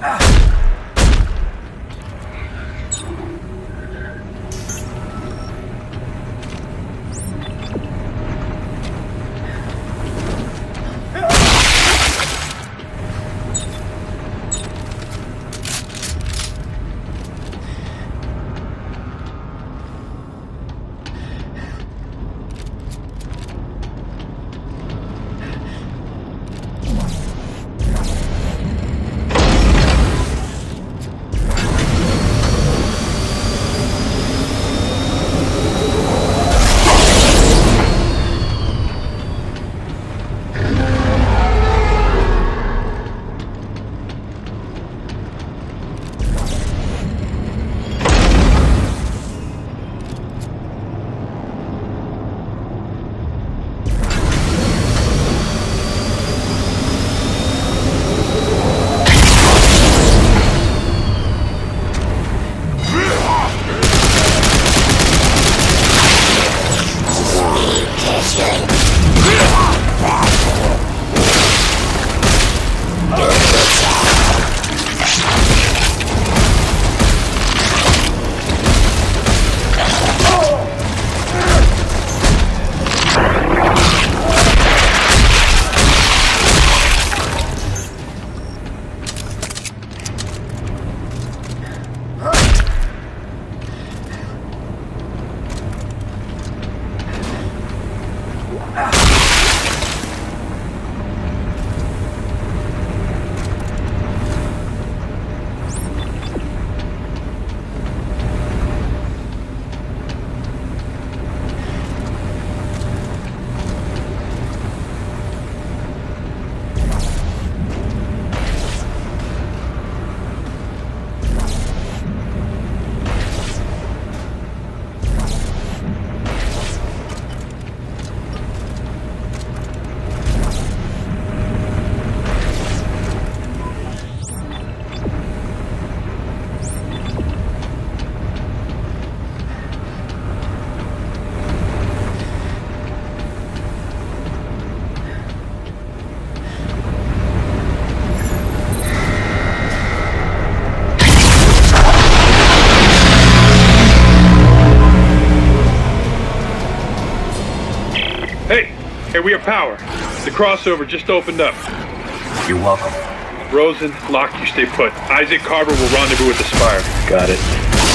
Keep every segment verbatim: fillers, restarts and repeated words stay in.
Hey, we have power. The crossover just opened up. You're welcome. Rosen, Locke, you stay put. Isaac, Carver will rendezvous with the Spire. Got it.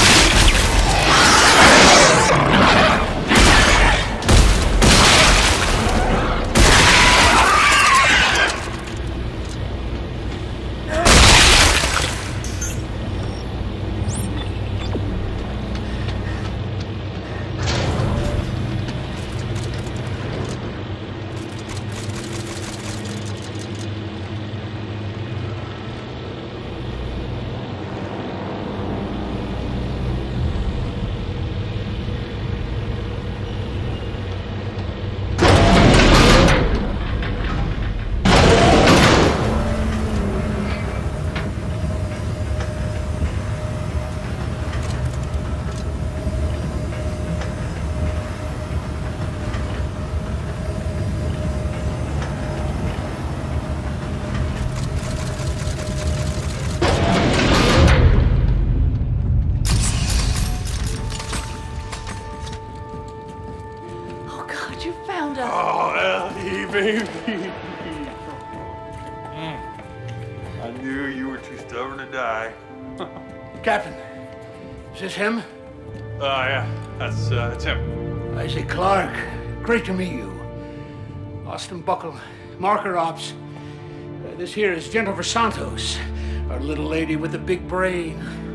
Captain, is this him? Uh, yeah, that's, uh, that's him. Isaac Clarke, great to meet you. Austin Buckle, Marker Ops. Uh, this here is Jennifer Santos, our little lady with the big brain.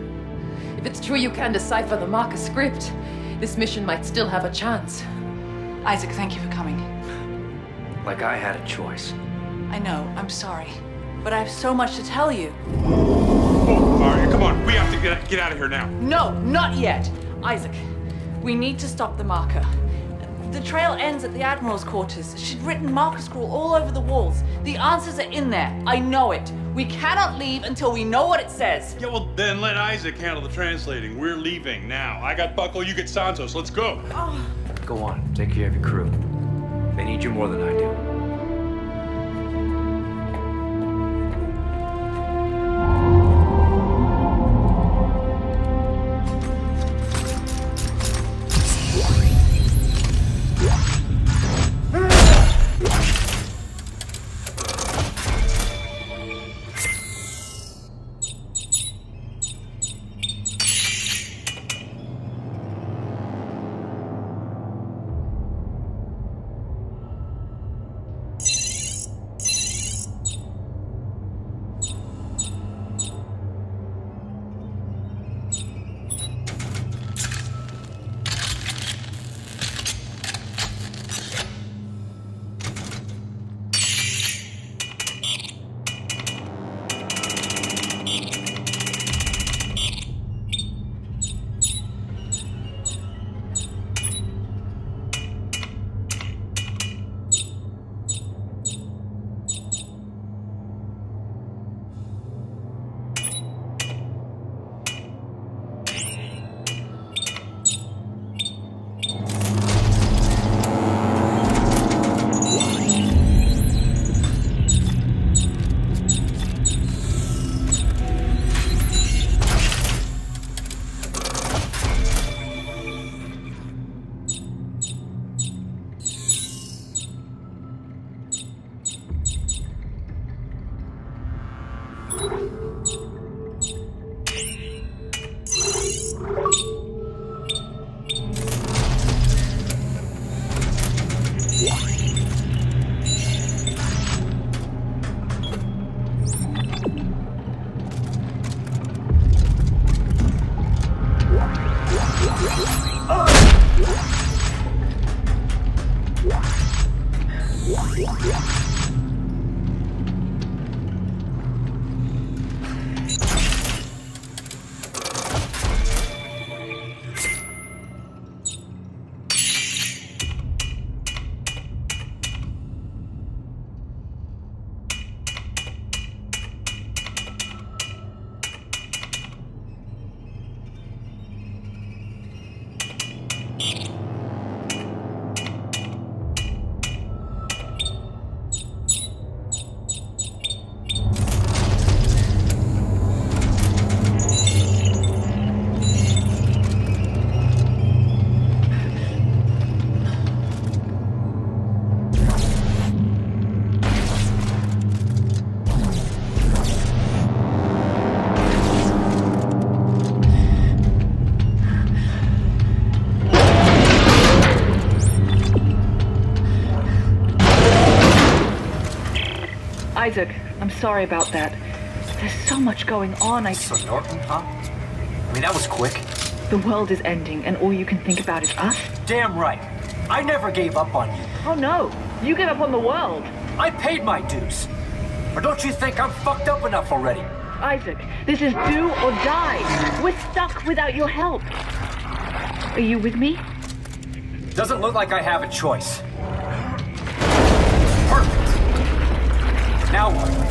If it's true you can decipher the marker script, this mission might still have a chance. Isaac, thank you for coming. Like I had a choice. I know, I'm sorry. But I have so much to tell you. Oh, Arya, come on. We have to get, get out of here now. No, not yet. Isaac, we need to stop the marker. The trail ends at the Admiral's quarters. She'd written marker scroll all over the walls. The answers are in there. I know it. We cannot leave until we know what it says. Yeah, well, then let Isaac handle the translating. We're leaving now. I got Buckle, you get Santos. Let's go. Oh. Go on. Take care of your crew. They need you more than I do. Isaac, I'm sorry about that. There's so much going on, I... So Norton, huh? I mean, that was quick. The world is ending, and all you can think about is us? Damn right. I never gave up on you. Oh no, you gave up on the world. I paid my dues. Or don't you think I'm fucked up enough already? Isaac, this is do or die. We're stuck without your help. Are you with me? Doesn't look like I have a choice. Perfect. Now what?